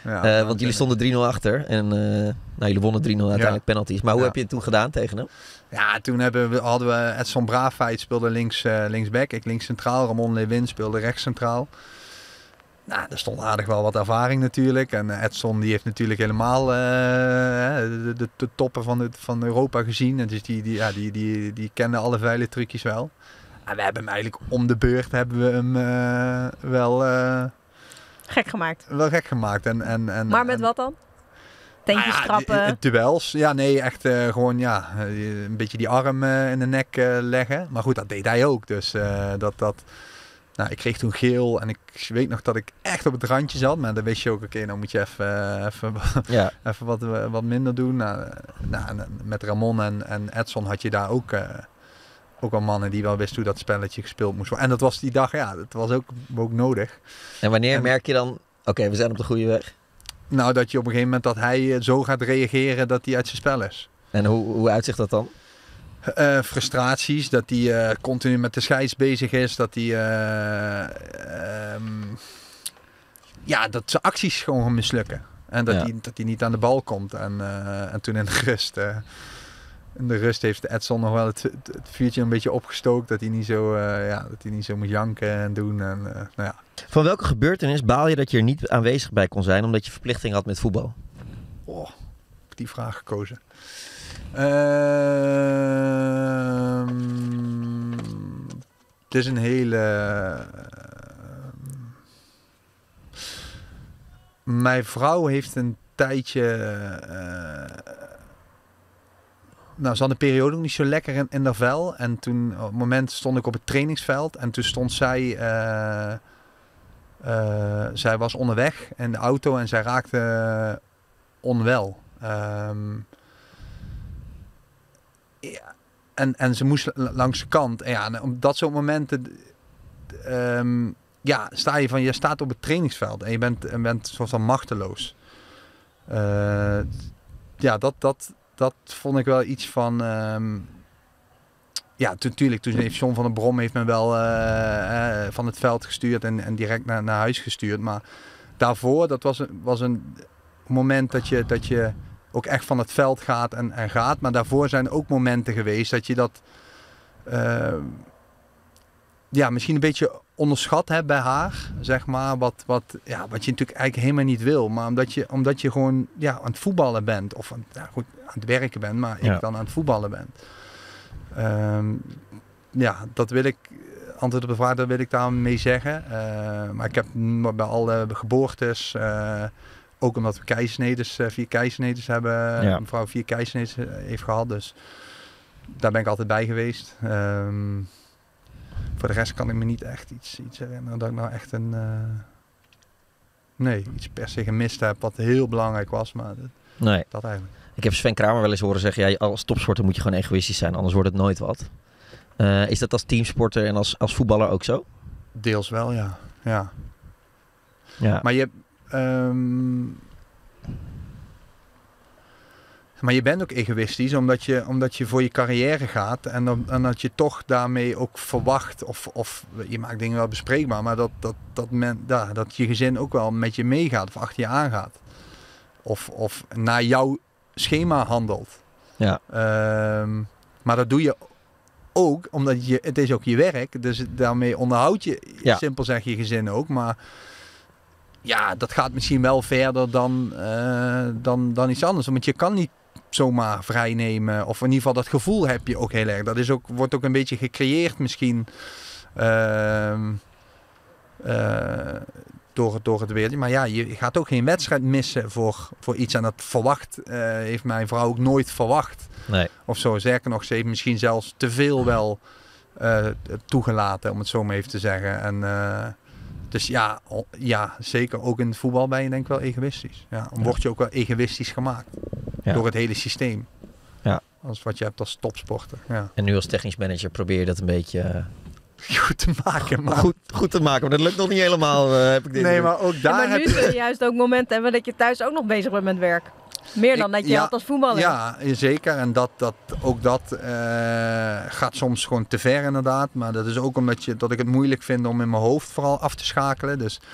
Ja, uh, want jullie stonden drie nul achter. En uh, nou, jullie wonnen drie nul uiteindelijk ja. penalties. Maar hoe ja. heb je het toen gedaan tegen hem? Ja, toen hebben we, hadden we Edson Braafheid speelde links, uh, linksback. Ik links centraal. Ramon Lewin speelde rechts centraal. Nou, er stond aardig wel wat ervaring natuurlijk. En Edson die heeft natuurlijk helemaal uh, de, de, de toppen van, de, van Europa gezien. En dus die, die, ja, die, die, die kende alle vuile trucjes wel. En we hebben hem eigenlijk om de beurt hebben we hem uh, wel... Uh, gek gemaakt. Wel gek gemaakt. En, en, en, maar met en, wat dan? Teentjes ah, trappen? Ja, duels. Ja, nee, echt uh, gewoon ja, een beetje die arm uh, in de nek uh, leggen. Maar goed, dat deed hij ook. Dus uh, dat... dat Nou, ik kreeg toen geel en ik weet nog dat ik echt op het randje zat. Maar dan wist je ook, oké, okay, dan moet je even, even, ja. even wat, wat minder doen. Nou, nou, met Ramon en, en Edson had je daar ook, uh, ook wel mannen die wel wisten hoe dat spelletje gespeeld moest worden. En dat was die dag, ja, dat was ook, ook nodig. En wanneer en, merk je dan, oké, okay, we zijn op de goede weg? Nou, dat je op een gegeven moment dat hij zo gaat reageren dat hij uit zijn spel is. En hoe, hoe uitzicht dat dan? Uh, frustraties, dat hij uh, continu met de scheids bezig is, dat hij uh, um, ja, dat zijn acties gewoon gaan mislukken en dat, ja. hij, dat hij niet aan de bal komt en, uh, en toen in de rust uh, in de rust heeft Edson nog wel het, het vuurtje een beetje opgestookt dat hij niet zo, uh, ja, dat hij niet zo moet janken en doen en, uh, nou ja. Van welke gebeurtenis baal je dat je er niet aanwezig bij kon zijn omdat je verplichting had met voetbal? Oh, ik heb die vraag gekozen. Uh, het is een hele... Uh, mijn vrouw heeft een tijdje... Uh, nou, ze had een periode ook niet zo lekker in, in haar vel. En toen, op het moment stond ik op het trainingsveld. En toen stond zij... Uh, uh, zij was onderweg in de auto en zij raakte uh, onwel. Um, Ja, en, en ze moest langs de kant. En ja, op dat soort momenten um, ja, sta je van, je staat op het trainingsveld en je bent, en bent soort van machteloos. Uh, ja, dat, dat, dat vond ik wel iets van... Um, ja, natuurlijk, toen heeft John van der Brom heeft me wel uh, uh, van het veld gestuurd en, en direct naar, naar huis gestuurd. Maar daarvoor, dat was, was een moment dat je... Dat je ook echt van het veld gaat en, en gaat. Maar daarvoor zijn ook momenten geweest dat je dat... Uh, ja, misschien een beetje onderschat hebt bij haar. Zeg maar. Wat, wat, ja, wat je natuurlijk eigenlijk helemaal niet wil. Maar omdat je, omdat je gewoon ja, aan het voetballen bent. Of aan, ja, goed, aan het werken bent. Maar ja. ik dan aan het voetballen ben. Um, ja, dat wil ik... Antwoord op de vraag, dat wil ik daarmee zeggen. Uh, maar ik heb bij alle geboortes... Uh, Ook omdat we keizersnedes, vier keizersnedes hebben. Ja. Mevrouw vier keizersnedes heeft gehad. Dus daar ben ik altijd bij geweest. Um, voor de rest kan ik me niet echt iets, iets herinneren dat ik nou echt een... Uh, nee, iets per se gemist heb wat heel belangrijk was. Maar dat, nee. dat eigenlijk. Ik heb Sven Kramer wel eens horen zeggen... Ja, als topsporter moet je gewoon egoïstisch zijn. Anders wordt het nooit wat. Uh, is dat als teamsporter en als, als voetballer ook zo? Deels wel, ja. ja. ja. Maar je hebt... Um, maar je bent ook egoïstisch omdat je, omdat je voor je carrière gaat en, dan, en dat je toch daarmee ook verwacht of, of je maakt dingen wel bespreekbaar, maar dat, dat, dat, men, ja, dat je gezin ook wel met je meegaat of achter je aangaat of, of naar jouw schema handelt. Ja. Um, maar dat doe je ook omdat je, het is ook je werk, dus daarmee onderhoud je, ja. simpel zeg je gezin ook, maar ja, dat gaat misschien wel verder dan, uh, dan, dan iets anders. Want je kan niet zomaar vrij nemen. Of in ieder geval dat gevoel heb je ook heel erg. Dat is ook, wordt ook een beetje gecreëerd misschien. Uh, uh, door, door het wereldje. Maar ja, je gaat ook geen wedstrijd missen voor, voor iets. En dat verwacht, uh, heeft mijn vrouw ook nooit verwacht. Nee. Of zo. Zeker nog, ze heeft misschien zelfs te veel wel uh, toegelaten. Om het zo maar even te zeggen. En... Uh, Dus ja, ja, zeker ook in het voetbal ben je denk ik wel egoïstisch. Ja, dan word je ook wel egoïstisch gemaakt. Ja. Door het hele systeem. Ja. Als wat je hebt als topsporter. Ja. En nu als technisch manager probeer je dat een beetje... Uh, goed te maken. Maar... Goed, goed te maken, maar dat lukt nog niet helemaal. Uh, heb ik dit nee, maar ook daar ja, maar nu heb je... je juist ook momenten hebben dat je thuis ook nog bezig bent met werk. Meer dan dat je ja, had als voetballer. Ja, zeker. En dat, dat, ook dat uh, gaat soms gewoon te ver inderdaad. Maar dat is ook omdat je, dat ik het moeilijk vind om in mijn hoofd vooral af te schakelen. Dus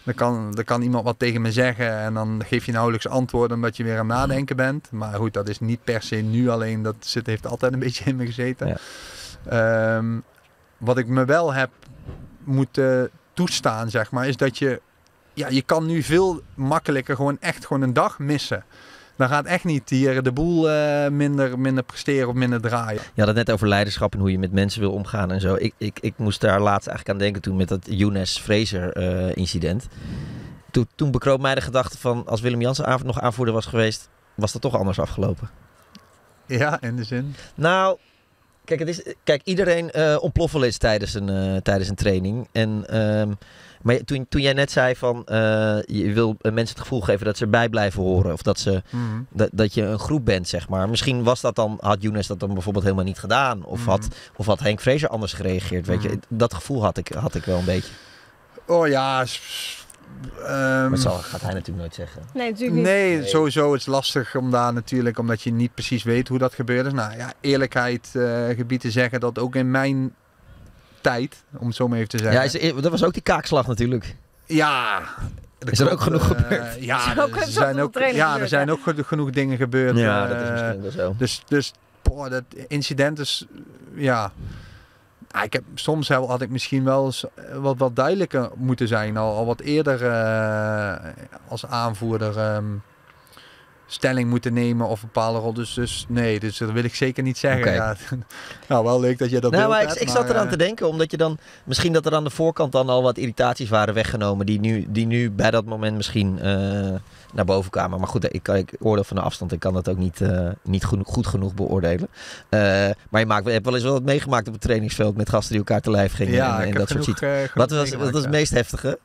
Dan kan, dan kan iemand wat tegen me zeggen en dan geef je nauwelijks antwoord omdat je weer aan het nadenken bent. Maar goed, dat is niet per se nu alleen. Dat zit, heeft altijd een beetje in me gezeten. Ja. Um, wat ik me wel heb moeten toestaan, zeg maar, is dat je... Ja, je kan nu veel makkelijker gewoon echt gewoon een dag missen. Dan gaat echt niet hier de boel uh, minder, minder presteren of minder draaien. Je had het net over leiderschap en hoe je met mensen wil omgaan en zo. Ik, ik, ik moest daar laatst eigenlijk aan denken toen met dat Younes Fraser uh, incident. Toen, toen bekroop mij de gedachte van als Willem Jansen nog aanvoerder was geweest, was dat toch anders afgelopen. Ja, in de zin? Nou, kijk, het is, kijk iedereen uh, ontploft wel eens tijdens een, uh, tijdens een training. En... Um, Maar toen, toen jij net zei van uh, je wil mensen het gevoel geven dat ze erbij blijven horen. Of dat, ze, mm-hmm. dat, dat je een groep bent, zeg maar. Misschien was dat dan, had Younes dat dan bijvoorbeeld helemaal niet gedaan. Of, mm-hmm. had, of had Henk Fraser anders gereageerd. Weet mm-hmm. je? Dat gevoel had ik, had ik wel een beetje. Oh ja... Um, maar dat zal, gaat hij natuurlijk nooit zeggen. Nee, natuurlijk niet. Nee, nee, sowieso is het lastig om daar natuurlijk, omdat je niet precies weet hoe dat gebeurd is. Nou ja, eerlijkheid uh, gebied te zeggen dat ook in mijn... tijd, om het zo maar even te zeggen. Ja, is, dat was ook die kaakslag natuurlijk. Ja. Is er ook genoeg uh, gebeurd? Ja, er, er zijn ook, ja, er zijn ook genoeg dingen gebeurd. Ja, uh, dat is misschien wel zo. Dus, dus boah, dat incident is, ja... Ik heb, soms had ik misschien wel eens wat, wat duidelijker moeten zijn. Al, al wat eerder uh, als aanvoerder... Um, stelling moeten nemen of een bepaalde rol. Dus, dus nee, dus dat wil ik zeker niet zeggen. Okay. Ja. Nou, wel leuk dat je dat nou, maar hebt, ik, ik maar, zat eraan uh... te denken, omdat je dan... Misschien dat er aan de voorkant dan al wat irritaties waren weggenomen... die nu, die nu bij dat moment misschien uh, naar boven kwamen. Maar goed, ik, ik oordeel van de afstand. Ik kan dat ook niet, uh, niet goed, goed genoeg beoordelen. Uh, maar je, maakt, je hebt wel eens wel wat meegemaakt op het trainingsveld... met gasten die elkaar te lijf gingen. Ja, en, en dat genoeg, soort uh, Wat was, wat was het meest heftige?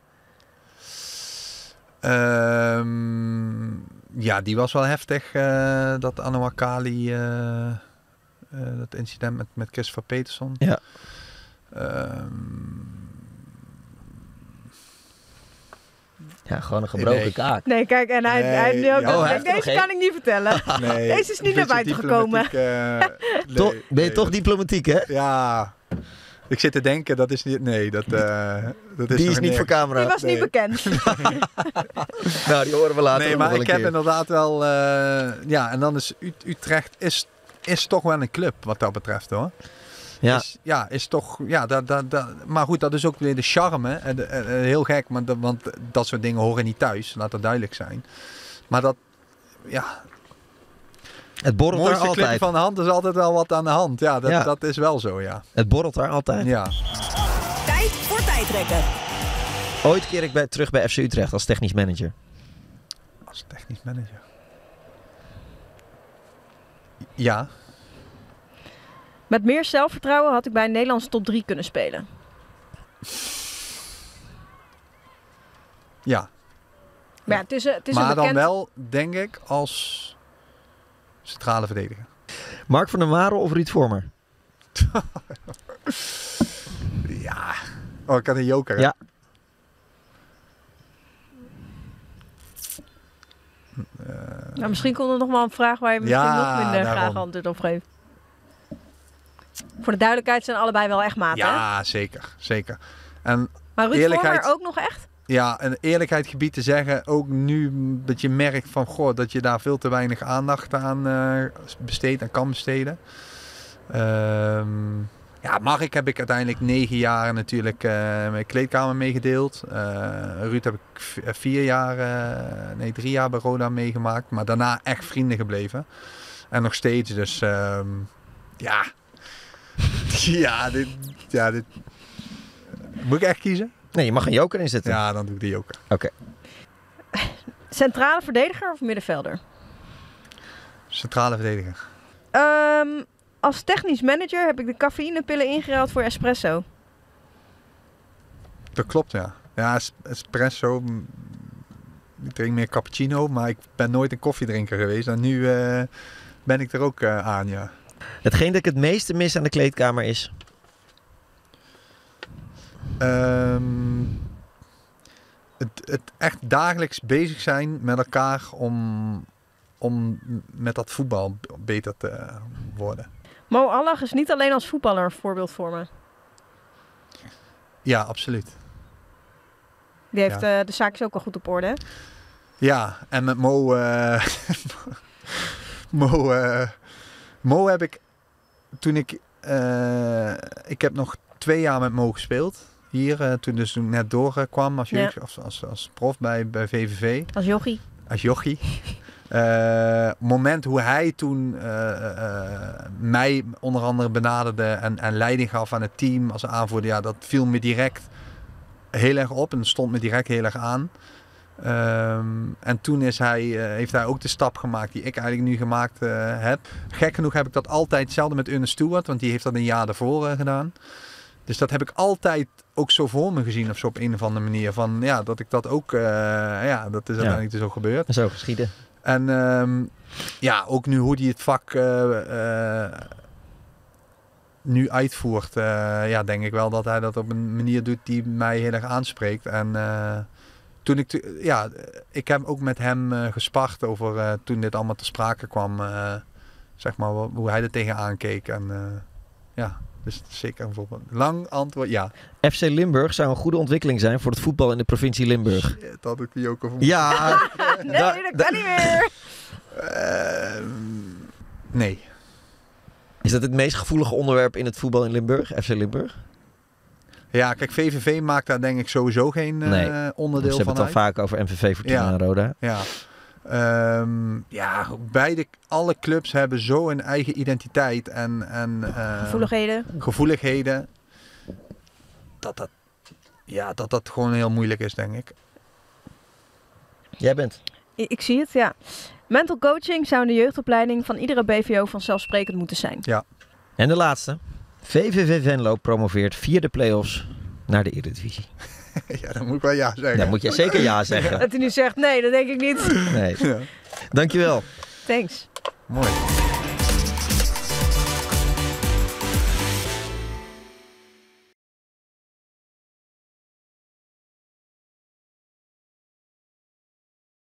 Um, ja, die was wel heftig. Uh, dat Anouar Kali, uh, uh, dat incident met, met Christopher Peterson. Ja. Um, ja, gewoon een gebroken nee. kaak. Nee, kijk, en hij, nee, hij nu ook ja. Oh, denk, deze kan ik niet vertellen. Nee, deze is niet naar buiten gekomen. Uh, nee, toch, ben je nee, toch dat, diplomatiek, hè? Ja. Ik zit te denken, dat is niet... Nee, dat, uh, dat is Die is niet voor camera. Die was nee. niet bekend. Nou, die horen we later Nee, nog maar wel een ik keer. heb inderdaad wel... Uh, ja, en dan is Utrecht is, is toch wel een club wat dat betreft, hoor. Ja. Is, ja, is toch... Ja, dat, dat, dat, maar goed, dat is ook weer de charme. En de, en heel gek, maar dat, want dat soort dingen horen niet thuis. Laat dat duidelijk zijn. Maar dat... Ja... Het borrelt mooiste daar altijd. clip van de hand is altijd wel wat aan de hand. Ja, dat, ja. dat is wel zo, ja. Het borrelt daar altijd. Ja. Tijd voor tijdrekken. Ooit keer ik bij, terug bij F C Utrecht als technisch manager. Als technisch manager? Ja. Met meer zelfvertrouwen had ik bij een Nederlandse top drie kunnen spelen. Ja. Maar ja, het is, het is maar een bekend... dan wel, denk ik, als centrale verdediger. Mark van der Marel of Ruud Vormer? Ja. Oh, ik had een joker. Hè? Ja. Uh, nou, misschien komt er nog wel een vraag waar je misschien ja, nog minder daarom. graag antwoord op geeft. Voor de duidelijkheid zijn allebei wel echt maat, ja, hè? zeker. Zeker. En maar Ruud eerlijkheid... Vormer ook nog echt? Ja, een eerlijkheidsgebied te zeggen, ook nu dat je merkt van, goh, dat je daar veel te weinig aandacht aan uh, besteedt en kan besteden. Um, ja, Mark heb ik uiteindelijk negen jaar natuurlijk uh, mijn kleedkamer meegedeeld. Uh, Ruud heb ik v- vier jaar, uh, nee drie jaar bij Roda meegemaakt, maar daarna echt vrienden gebleven. En nog steeds, dus um, ja. ja, dit, ja, dit. Moet ik echt kiezen? Nee, je mag een joker inzetten. Ja, dan doe ik de joker. Oké. Okay. Centrale verdediger of middenvelder? Centrale verdediger. Um, als technisch manager heb ik de cafeïnepillen ingeruild voor espresso. Dat klopt, ja. Ja, espresso. Ik drink meer cappuccino, maar ik ben nooit een koffiedrinker geweest. En nu uh, ben ik er ook uh, aan, ja. Hetgeen dat ik het meeste mis aan de kleedkamer is... Um, het, het echt dagelijks bezig zijn met elkaar om, om met dat voetbal beter te worden. Mo Allah is niet alleen als voetballer een voorbeeld voor me. Ja, absoluut. Die heeft Ja. uh, de zaakjes ook al goed op orde, hè? Ja, en met Mo... Uh, Mo, uh, Mo heb ik... Toen ik... Uh, ik heb nog twee jaar met Mo gespeeld. Hier, uh, toen dus toen ik net doorkwam als, jeugd, ja. als, als, als prof bij, bij V V V. Als jochie. Als jochie. Uh, moment hoe hij toen uh, uh, mij onder andere benaderde en, en leiding gaf aan het team als aanvoerder. Ja, dat viel me direct heel erg op en stond me direct heel erg aan. Um, en toen is hij, uh, heeft hij ook de stap gemaakt die ik eigenlijk nu gemaakt uh, heb. Gek genoeg heb ik dat altijd hetzelfde met Ernest Stewart, want die heeft dat een jaar daarvoor uh, gedaan. Dus dat heb ik altijd ook zo voor me gezien of zo op een of andere manier. Van ja, dat ik dat ook, uh, ja, dat is uiteindelijk ja. dus ook gebeurd. En zo geschieden. En um, ja, ook nu hoe hij het vak uh, uh, nu uitvoert, uh, ja, denk ik wel dat hij dat op een manier doet die mij heel erg aanspreekt. En uh, toen ik, ja, ik heb ook met hem uh, gespart over uh, toen dit allemaal ter sprake kwam, uh, zeg maar, hoe hij er tegenaan keek. En uh, ja, dus zeker een voorbeeld. Lang antwoord, ja. F C Limburg zou een goede ontwikkeling zijn voor het voetbal in de provincie Limburg. Shit, dat had ik die ook over. Ja. nee, da, dat da, kan niet meer. Uh, nee. Is dat het meest gevoelige onderwerp in het voetbal in Limburg, F C Limburg? Ja, kijk, V V V maakt daar denk ik sowieso geen nee. uh, onderdeel van. Ze hebben het het al vaak over M V V, Fortuna ja. en Roda. Ja. Um, ja, beide, alle clubs hebben zo een eigen identiteit en, en uh, gevoeligheden. gevoeligheden. Dat dat, ja, dat dat gewoon heel moeilijk is, denk ik. Jij bent? Ik, ik zie het, ja. Mental coaching zou in de jeugdopleiding van iedere B V O vanzelfsprekend moeten zijn. Ja. En de laatste. V V V Venlo promoveert via de play-offs naar de Eredivisie. Ja, dan moet ik wel ja zeggen. Dan moet je zeker ja zeggen. Dat hij nu zegt nee, dat denk ik niet. Nee. Ja. Dankjewel. Thanks. Mooi.